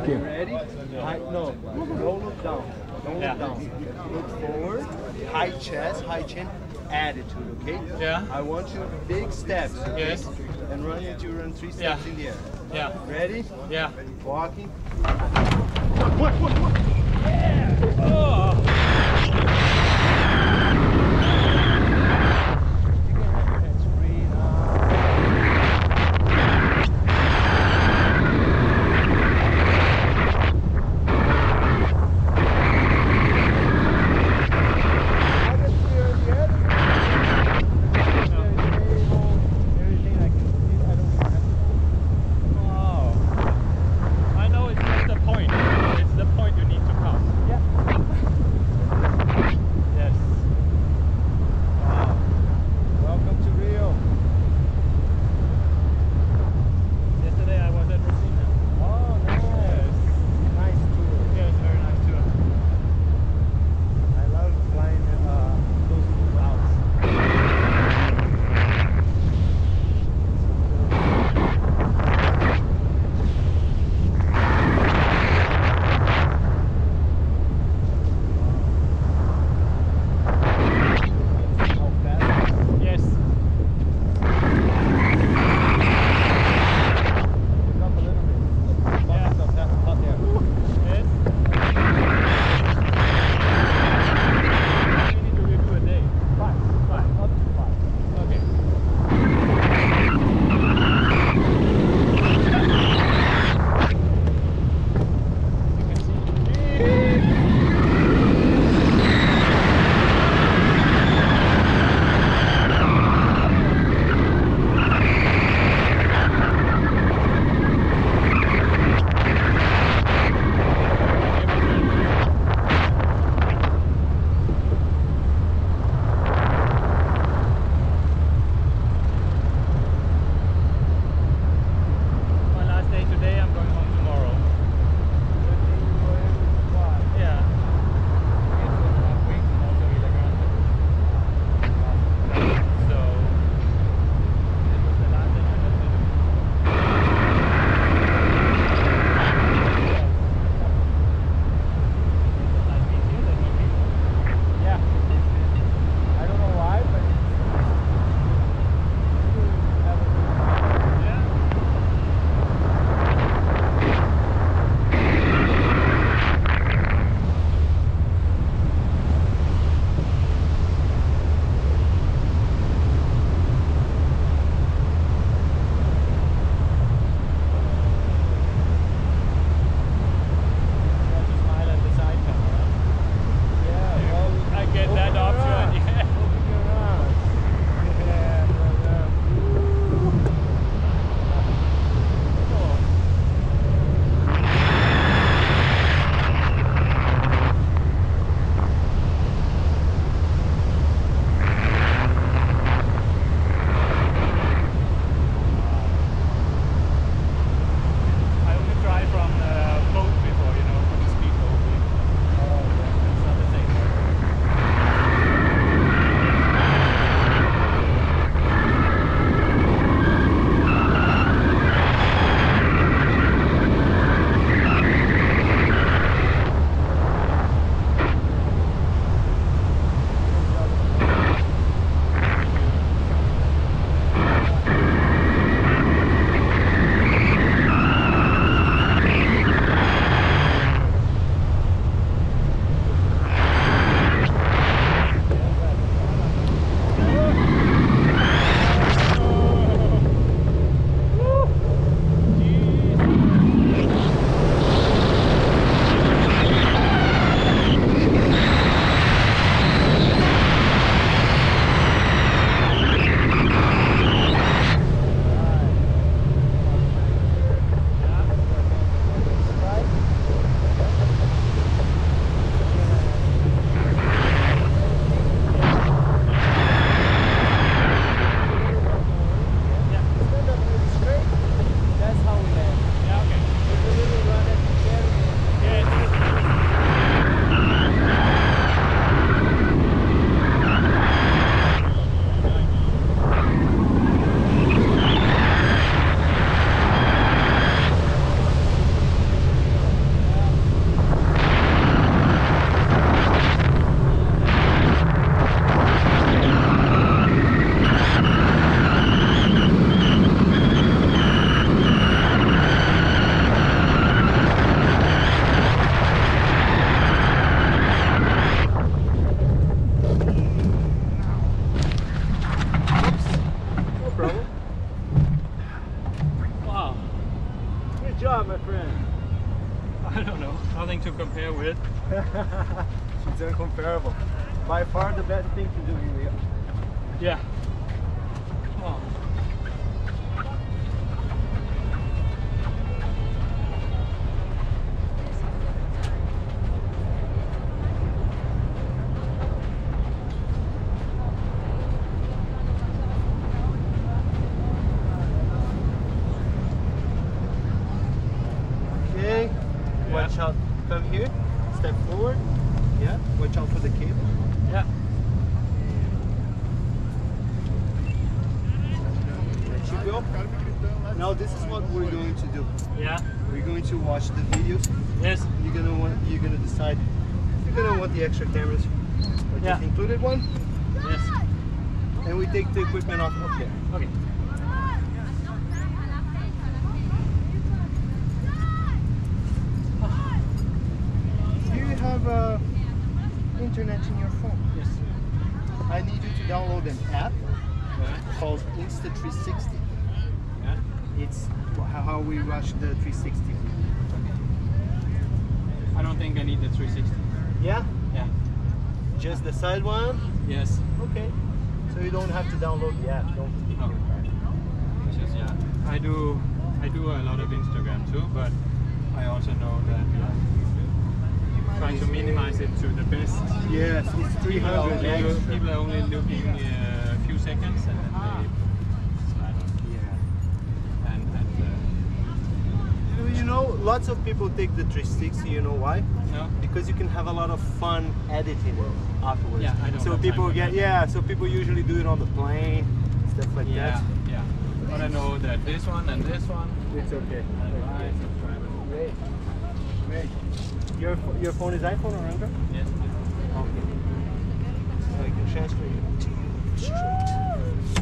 Okay. Ready? No, don't look down. Don't look down. Look forward. High chest, high chin, attitude. Okay? Yeah. I want you big steps. Okay? Yes. And run into run 3 steps in the air. Yeah. Ready? Yeah. Walking. I know it's just the point. It's the point you need to pass. different? I don't know. Nothing to compare with. It's incomparable. By far the best thing to do in Rio. Yeah. Oh. Okay. Watch out. Come here. Step forward. Yeah. Watch out for the cable. Yeah. Let you go. Now this is what we're going to do. Yeah. We're going to watch the videos. Yes. You're gonna decide. You're gonna want the extra cameras. I Yeah. just included one. Yes. And we take the equipment off. Okay. Okay. Do you have internet in your phone? Yes. I need you to download an app Yeah. called Insta360. Yeah. It's how we watch the 360. I don't think I need the 360. Yeah? Yeah. Just the side one? Yes. Okay. So you don't have to download the app. Don't. Oh. It's just, yeah. I do a lot of Instagram too, but I also know that trying to minimize it to the best. Yes, it's 300 extra. People are only looking a few seconds and then they slide on. Yeah. And You know, lots of people take the 360. You know why? no. Because you can have a lot of fun editing it afterwards. Yeah, I don't So have people time for get that. So people usually do it on the plane, stuff like Yeah, that. yeah. But I know that this one and this one. It's okay. Right. Great. Great. Your phone is iPhone or Android? Yes. Okay. So I can transfer you to you straight.